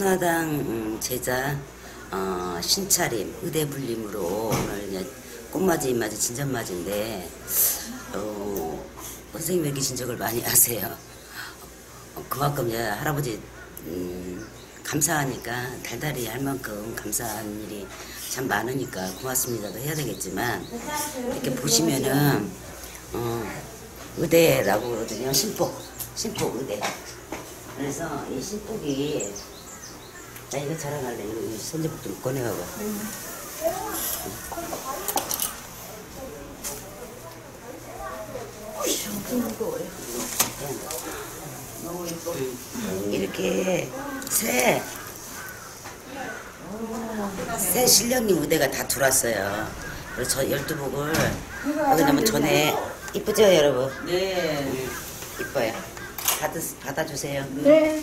송하당 제자 신차림 의대불림으로 오늘 이제 꽃맞이 입맞이 진전맞이인데 선생님이 계신 적을 많이 아세요. 그만큼 이제 할아버지 감사하니까 달달이 할 만큼 감사한 일이 참 많으니까 고맙습니다도 해야 되겠지만, 이렇게 보시면은 의대라고 그러거든요. 신복 의대. 그래서 이 신복이, 나 이거 자랑할래. 이 손잡이 좀 꺼내봐봐. 무거워요. 너무 예뻐. 이렇게 새 신령님 의대가 다 들어왔어요. 그래서 저 12복을 여기다면 전에 이쁘죠 여러분? 네. 이뻐요. 받아주세요. 네.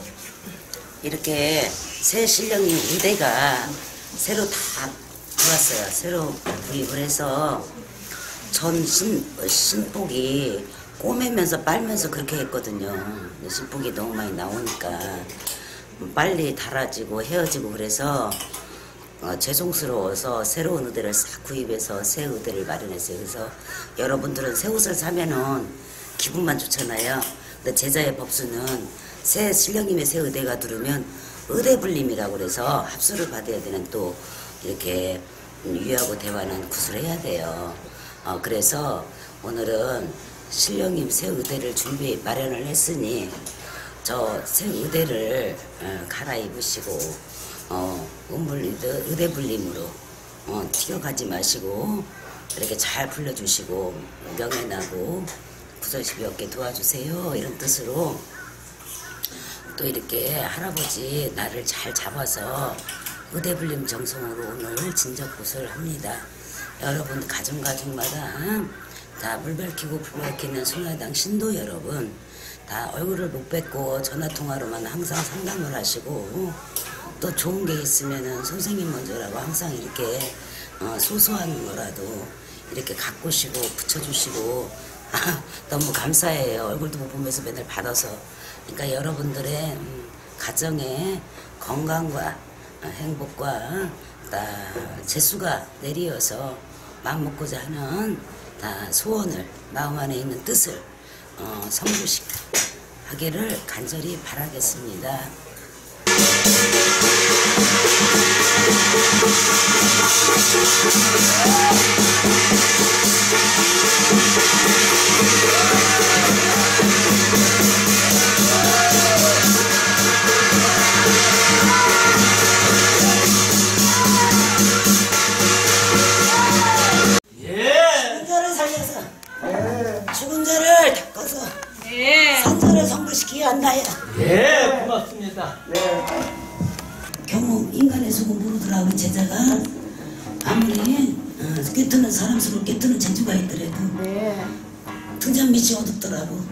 이렇게 새 신령님 의대가 새로 다 들어왔어요. 새로 구입을 해서 전 신복이 꼬매면서 빨면서 그렇게 했거든요. 신복이 너무 많이 나오니까 빨리 닳아지고 헤어지고 그래서 죄송스러워서 새로운 의대를 싹 구입해서 새 의대를 마련했어요. 그래서 여러분들은 새 옷을 사면은 기분만 좋잖아요. 근데 제자의 법수는 새 신령님의 새 의대가 들으면 의대불림이라고 그래서 합수를 받아야 되는, 또 이렇게 유하고 대화는 구술해야 돼요. 그래서 오늘은 신령님 새 의대를 마련을 했으니 저 새 의대를 갈아입으시고 의대불림으로 튀어가지 마시고 이렇게 잘 불러주시고 명예나고 구설시비 없게 도와주세요, 이런 뜻으로 또 이렇게 할아버지 나를 잘 잡아서 의대불림 정성으로 오늘 진적굿을 합니다. 여러분 가정마다 다 물 밝히고 불 밝히는 송하당 신도 여러분, 다 얼굴을 못 뵙고 전화통화로만 항상 상담을 하시고, 또 좋은 게 있으면은 선생님 먼저라고 항상 이렇게 소소한 거라도 이렇게 가꾸시고 붙여주시고 너무 감사해요. 얼굴도 못 보면서 맨날 받아서. 그러니까 여러분들의 가정의 건강과 행복과 재수가 내리어서 마음 먹고자 하는 다 소원을, 마음 안에 있는 뜻을 성취하기를 간절히 바라겠습니다. 죽은 자를 닦아서 산자를 성불시키게 한다야. 예, 고맙습니다. 네. 경험 인간의 속은 모르더라고. 제자가 아무리 깨트는 사람스러워 깨트는 재주가 있더라도 등잔 밑이 어둡더라고.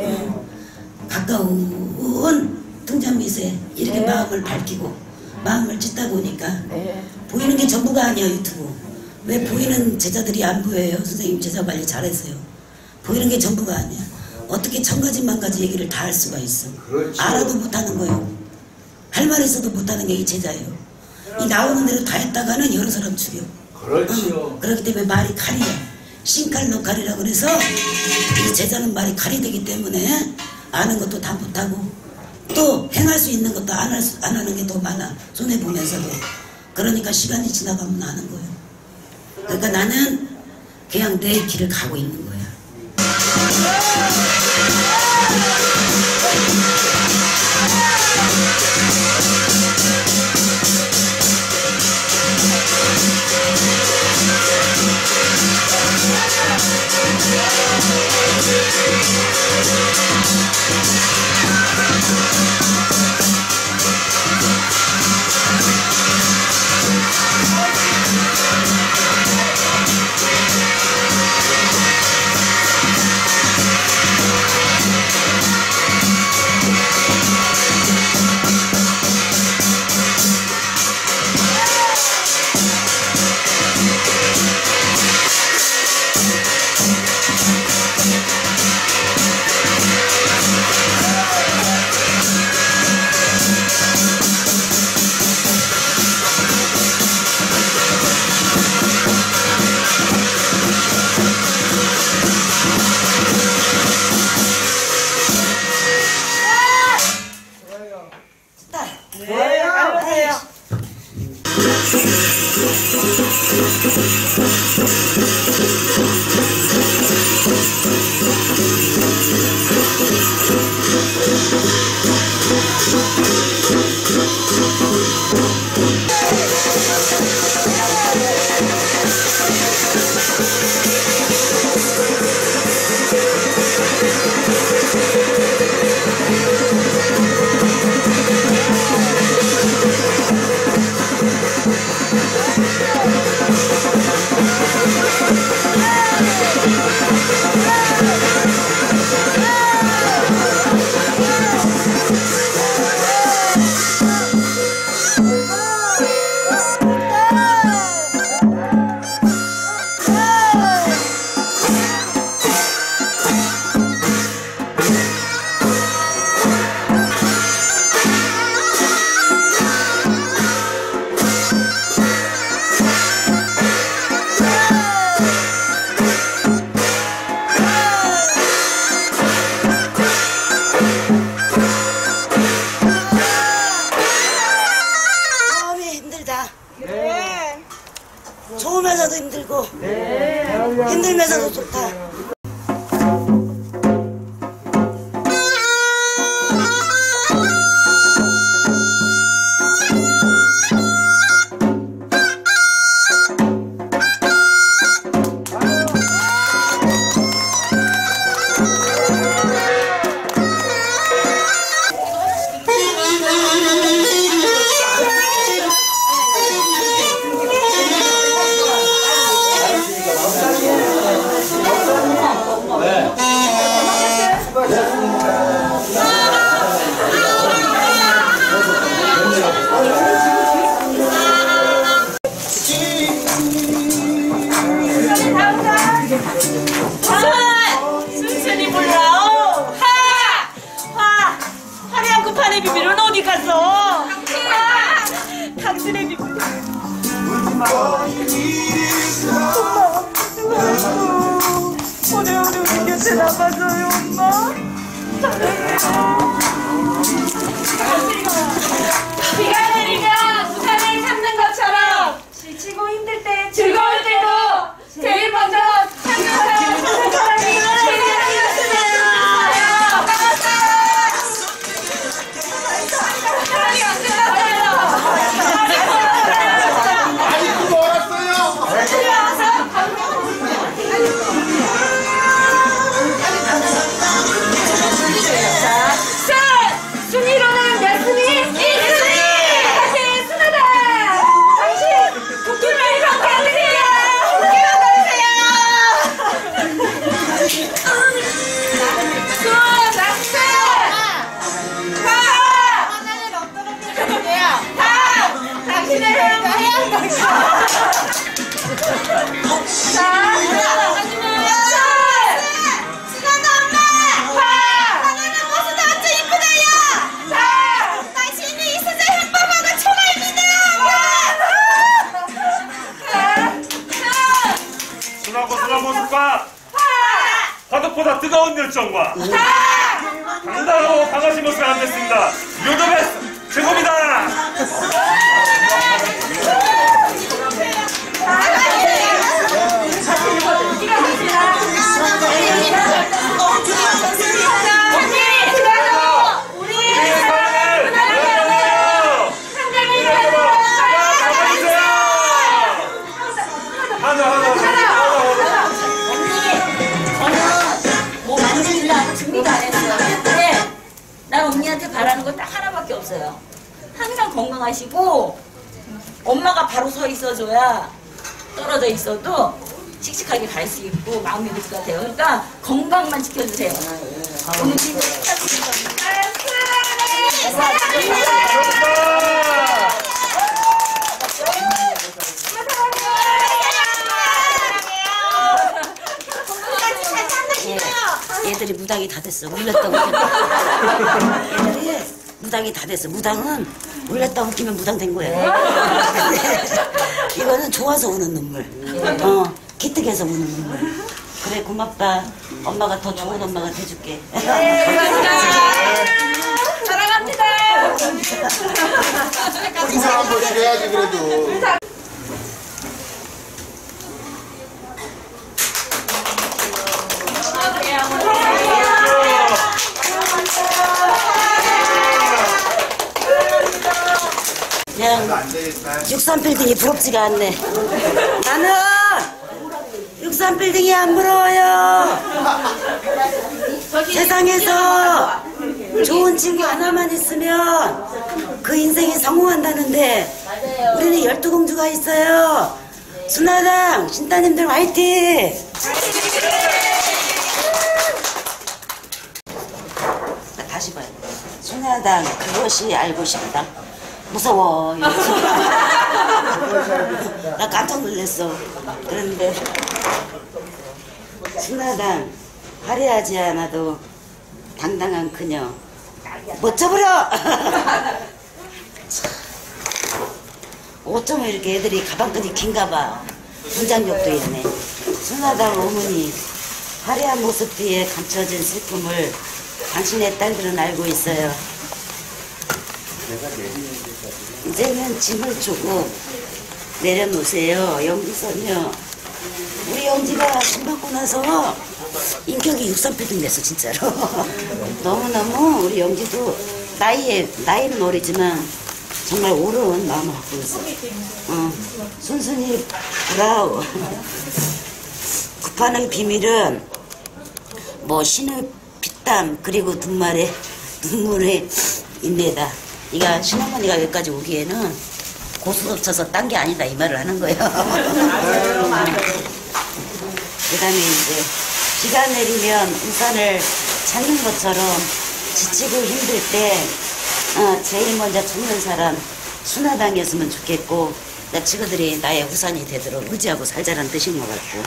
가까운 등잔 밑에 이렇게 마음을 밝히고 마음을 찢다 보니까 보이는 게 전부가 아니야. 유튜브 왜 보이는 제자들이 안 보여요? 선생님 제자 관리 잘했어요. 보이는 게 전부가 아니야. 어떻게 천가지 만가지 얘기를 다 할 수가 있어. 그렇지. 알아도 못하는 거예요. 할 말 있어도 못하는 게 이 제자예요. 이 나오는 대로 다 했다가는 여러 사람 죽여. 그렇지요. 그렇기 때문에 말이 칼이야. 신칼 노칼이라고 그래서 이 제자는 말이 칼이 되기 때문에 아는 것도 다 못하고 또 행할 수 있는 것도 안 하는 게 더 많아. 손해보면서도. 그러니까 시간이 지나가면 아는 거예요. 그러니까 나는 그냥 내 길을 가고 있는 거야. 좋으면서도 힘들고 힘들면서도 좋다. 순순히 불러오. 화려한 구판의 비밀은 어디 갔어? 당신의 비밀. 엄마, 오늘 우리 곁에 남았어요, 엄마. 비가 내리면 우산을 잡는 것처럼 지치고 힘들 때 즐거울 때도 제일 먼저 찾는 사람이 최대한이었으면 사랑이 안 순위로는 몇 순위? 1순위! 당신 순하다! 당신 도끼를 이렇게 하세요! 도끼만 넣으세요! 순! 낙수! 파! 하나는 어떤 게요? 파! 당신의 해양 낙수! 자! 순한 모습과 화덕보다 뜨거운 열정과 당당하고 강하신 모습을 안됐습니다. You're the best! 최고입니다! 준비도 안 했어요. 근데 난 언니한테 바라는 거 딱 하나밖에 없어요. 항상 건강하시고 엄마가 바로 서 있어줘야 떨어져 있어도 씩씩하게 갈 수 있고 마음이 들 것 같아요. 그러니까 건강만 지켜주세요. 오늘 진짜 얘들이 무당이 다 됐어. 울렸다 웃기면. 얘들이 무당이 다 됐어. 무당은 울렸다 웃기면 무당 된 거야. 이거는 좋아서 우는 눈물. 기특해서 우는 눈물. 그래, 고맙다. 엄마가 더 좋은 엄마가 돼줄게. 사랑합니다. 항상 한 번씩 해야지 그래도. 63빌딩이 부럽지가 않네. 나는 63빌딩이 안 부러워요. 세상에서 좋은 친구 하나만 있으면 그 인생이 성공한다는데 우리는 12공주가 있어요. 순화당 신따님들 화이팅! 다시 봐요. 순화당 그것이 알고 싶다. 무서워. 나 깜짝 놀랐어. 그런데 순화당 화려하지 않아도 당당한 그녀 멋져버려. 어쩌면 이렇게 애들이 가방끈이 긴가봐. 분장력도 있네. 순화당 어머니 화려한 모습 뒤에 감춰진 슬픔을 당신의 딸들은 알고 있어요. 이제는 짐을 주고 내려놓으세요. 영지선요. 우리 영지가 신 받고 나서 인격이 63빌딩 됐어 진짜로. 너무너무 우리 영지도 나이는 어리지만 정말 옳은 마음을 갖고 있어. 순순히 브라우. 급하는 비밀은 뭐 신의 피땀 그리고 눈물의 인내다. 네가 신어머니가 여기까지 오기에는 고수도 쳐서 딴 게 아니다 이 말을 하는 거예요. 그다음에 이제 비가 내리면 우산을 찾는 것처럼 지치고 힘들 때 제일 먼저 찾는 사람 순화당이었으면 좋겠고 나 친구들이 나의 우산이 되도록 의지하고 살자는 뜻인 것 같고.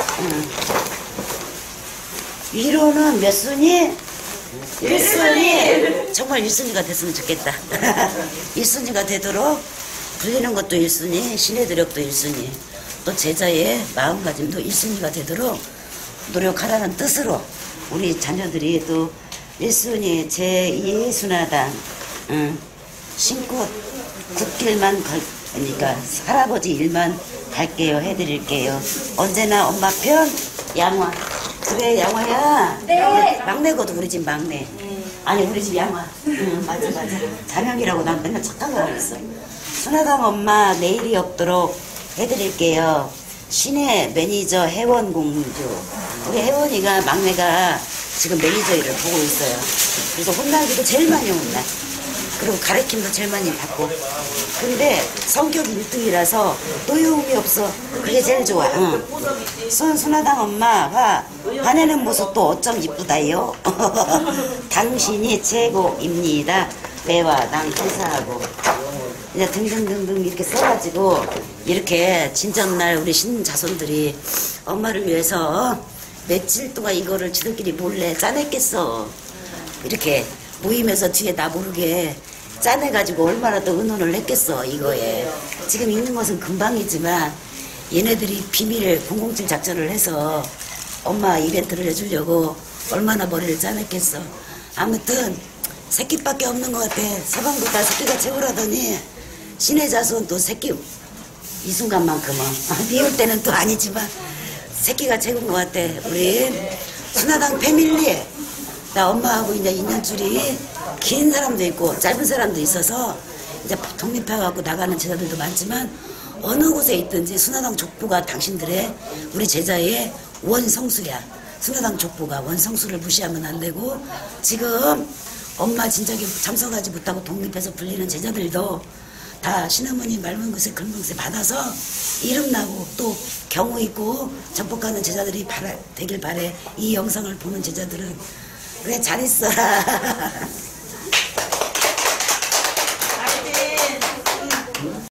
위로는 몇 순위? 1순위! 정말 1순위가 됐으면 좋겠다. 1순위가 되도록 불리는 것도 1순위, 신의 노력도 1순위, 또 제자의 마음가짐도 1순위가 되도록 노력하라는 뜻으로 우리 자녀들이 또 1순위 제2순화당 신고 굿길만 그러니까 할아버지 일만 갈게요 해드릴게요. 언제나 엄마 편 양화. 그래 양화야. 네. 막내거든 우리 집 막내. 아니 우리 집 양화. 맞아. 자명이라고 난 맨날 착각을 하고 있어. 순화당 엄마 내일이 없도록 해드릴게요. 신의 매니저 혜원공주. 우리 혜원이가 막내가 지금 매니저 일을 보고 있어요. 그래서 혼나기도 제일 많이 혼나. 그리고 가르침도 제일 많이 받고. 근데 성격이 1등이라서 노여움이 없어. 그게 제일 좋아. 순화당 엄마가 화내는 모습도 어쩜 이쁘다요. 당신이 최고입니다. 매화당 감사하고. 이제 등등등등 이렇게 써가지고 이렇게 진전날 우리 신자손들이 엄마를 위해서 며칠 동안 이거를 지들끼리 몰래 짜냈겠어. 이렇게 모이면서 뒤에 나 모르게 짜내가지고 얼마나 더 의논을 했겠어 이거에. 지금 읽는 것은 금방이지만 얘네들이 비밀 007 작전을 해서 엄마 이벤트를 해주려고 얼마나 머리를 짜냈겠어. 아무튼 새끼밖에 없는 것 같아. 서방도 다 새끼가 최고라더니 신의 자손 또 새끼 이 순간만큼은 미울 때는 또 아니지만 새끼가 최고인 것 같아. 우리 순화당 패밀리. 나 엄마하고 이제 인연줄이 긴 사람도 있고 짧은 사람도 있어서 이제 독립해갖고 나가는 제자들도 많지만 어느 곳에 있든지 순화당 족보가 당신들의 우리 제자의 원성수야. 순화당 족보가 원성수를 무시하면 안 되고 지금 엄마 진작에 참석하지 못하고 독립해서 불리는 제자들도 다 신어머니 말문 것에 긁는 것에 받아서 이름 나고 또 경우 있고 전복하는 제자들이 되길 바래. 이 영상을 보는 제자들은 그래 잘 있어라.